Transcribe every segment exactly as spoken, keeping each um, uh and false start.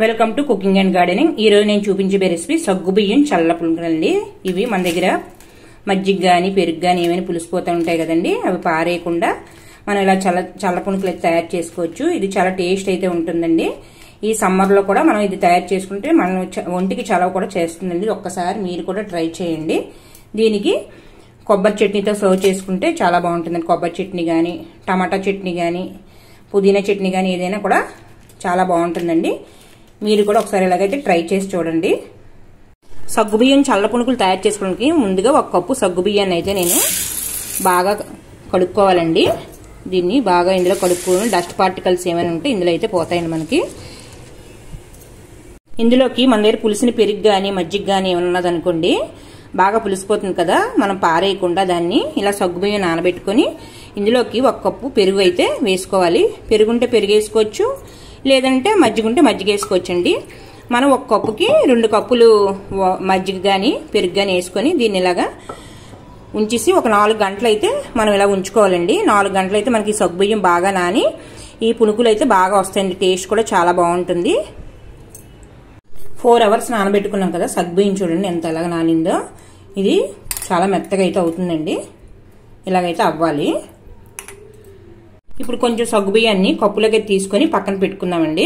Welcome to cooking and gardening. ఈ రోజు నేను చూపించే రెసిపీ సగ్గుబియ్యం చల్ల పులుకులండి. ఇవి మన దగ్గర మజ్జిగ గాని పెరుగు గాని ఏమైనా పులిసిపోతూ ఉంటాయి కదండి, అవి పారేయకుండా మనం ఇలా చల్ల చల్ల పులుకులు అయితే తయారు చేసుకోవచ్చు. ఇది చాలా టేస్ట్ అయితే ఉంటుందండి. ఈ సమ్మర్ లో కూడా మనం ఇది తయారు చేసుకుంటే మన ఒంటికి చలవ కూడా చేస్తుందండి. ఒక్కసారి మీరు కూడా ట్రై చేయండి. దీనికి కొబ్బరి చట్నీతో సర్వ్ చేసుకుంటే చాలా బాగుంటుందండి. కొబ్బరి చట్నీ గాని టమాటా చట్నీ గాని పుదీనా చట్నీ గాని ఏదైనా కూడా చాలా బాగుంటుందండి. మీరు కూడా ఒకసారి ఇలాగైతే ట్రై చేసి చూడండి. సగ్గుబియ్యం చల్ల పునుకులు తయారు చేసుకోవడానికి ముందుగా ఒక కప్పు సగ్గుబియ్యాన్ని అయితే నేను బాగా కడుక్కోవాలండి. దీన్ని బాగా ఇందులో కడుక్కోవడం, డస్ట్ పార్టికల్స్ ఏమైనా ఉంటే ఇందులో అయితే పోతాయండి మనకి. ఇందులోకి మన దగ్గర పులిసిన పెరుగు కానీ మజ్జిగ కానీ ఏమైనా ఉన్నదనుకోండి, బాగా పులిసిపోతుంది కదా, మనం పారేయకుండా దాన్ని ఇలా సగ్గుబియ్యం నానబెట్టుకుని ఇందులోకి ఒక కప్పు పెరుగు అయితే వేసుకోవాలి. పెరుగుంటే పెరుగు వేసుకోవచ్చు, లేదంటే మజ్జిగ ఉంటే మజ్జిగ వేసుకోవచ్చండి. మనం ఒక కప్పుకి రెండు కప్పులు మజ్జిగ కానీ పెరుగు కానీ వేసుకొని దీన్ని ఇలాగా ఉంచేసి ఒక నాలుగు గంటలు అయితే మనం ఇలా ఉంచుకోవాలండి. నాలుగు గంటలు అయితే మనకి సగ్గుబియ్యం బాగా నాని ఈ పునుకులు అయితే బాగా వస్తాయండి. టేస్ట్ కూడా చాలా బాగుంటుంది. ఫోర్ అవర్స్ నానబెట్టుకున్నాం కదా సగ్గుబియ్యం, చూడండి ఎంత ఎలాగ నానిందో. ఇది చాలా మెత్తగా అయితే అవుతుందండి. ఇలాగైతే అవ్వాలి. ఇప్పుడు కొంచెం సగ్గుబియ్యాన్ని కప్పులోకి తీసుకొని పక్కన పెట్టుకుందామండి.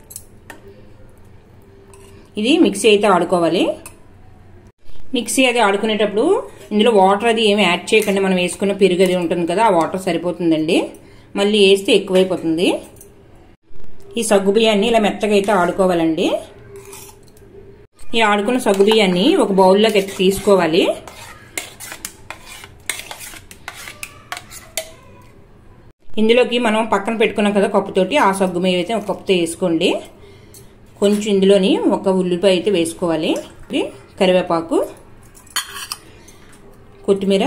ఇది మిక్సీ అయితే ఆడుకోవాలి. మిక్సీ అది ఆడుకునేటప్పుడు ఇందులో వాటర్ అది ఏమి యాడ్ చేయకండి. మనం వేసుకున్న పెరుగు అది ఉంటుంది కదా, ఆ వాటర్ సరిపోతుందండి. మళ్ళీ వేస్తే ఎక్కువైపోతుంది. ఈ సగ్గుబియ్యాన్ని ఇలా మెత్తగా అయితే ఆడుకోవాలండి. ఈ ఆడుకున్న సగ్గుబియ్యాన్ని ఒక బౌల్లోకి అయితే తీసుకోవాలి. ఇందులోకి మనం పక్కన పెట్టుకున్నాం కదా కప్పుతోటి, ఆ సగ్గుబియ్యం అయితే ఒక కప్పుతో వేసుకోండి. కొంచెం ఇందులోని ఒక ఉల్లిపాయ అయితే వేసుకోవాలి, కరివేపాకు, కొత్తిమీర,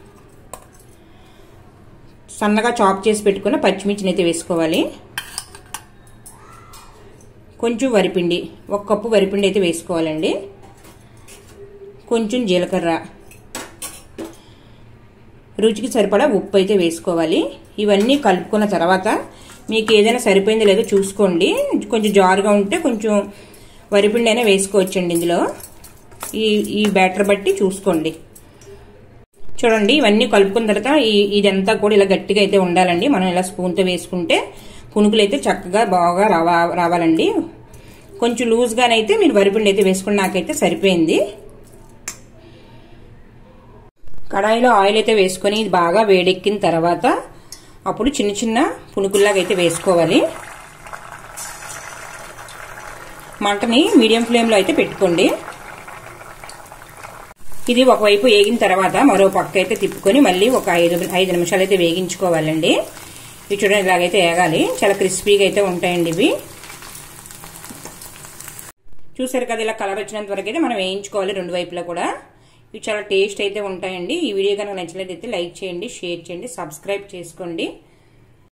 సన్నగా చాప్ చేసి పెట్టుకున్న పచ్చిమిర్చిని అయితే వేసుకోవాలి. కొంచెం వరిపిండి, ఒక కప్పు వరిపిండి అయితే వేసుకోవాలండి. కొంచెం జీలకర్ర, రుచికి సరిపడా ఉప్పు అయితే వేసుకోవాలి. ఇవన్నీ కలుపుకున్న తర్వాత మీకు ఏదైనా సరిపోయిందో లేదో చూసుకోండి. కొంచెం జారుగా ఉంటే కొంచెం వరిపిండి అయినా వేసుకోవచ్చండి ఇందులో. ఈ ఈ బ్యాటర్ బట్టి చూసుకోండి. చూడండి, ఇవన్నీ కలుపుకున్న తర్వాత ఇదంతా కూడా ఇలా గట్టిగా అయితే ఉండాలండి. మనం ఇలా స్పూన్తో వేసుకుంటే పునుకులు అయితే చక్కగా బాగా రావా రావాలండి. కొంచెం లూజ్గానైతే మీరు వరిపిండి అయితే వేసుకుని నాకైతే సరిపోయింది. కడాయిలో ఆయిల్ అయితే వేసుకొని ఇది బాగా వేడెక్కిన తర్వాత అప్పుడు చిన్న చిన్న పునుకుల్లాగా అయితే వేసుకోవాలి. మంటని మీడియం ఫ్లేమ్లో అయితే పెట్టుకోండి. ఇది ఒకవైపు వేగిన తర్వాత మరో పక్క అయితే తిప్పుకొని మళ్ళీ ఒక ఐదు ఐదు నిమిషాలు అయితే వేగించుకోవాలండి. ఇవి చూడండి, ఇలాగైతే వేగాలి. చాలా క్రిస్పీగా అయితే ఉంటాయండి ఇవి. చూసారు కదా, ఇలా కలర్ వచ్చినంత వరకు అయితే మనం వేయించుకోవాలి రెండు వైపులా కూడా. ఇవి చాలా టేస్ట్ అయితే ఉంటాయండి. ఈ వీడియో కనుక నచ్చినట్లయితే లైక్ చేయండి, షేర్ చేయండి, సబ్స్క్రైబ్ చేసుకోండి.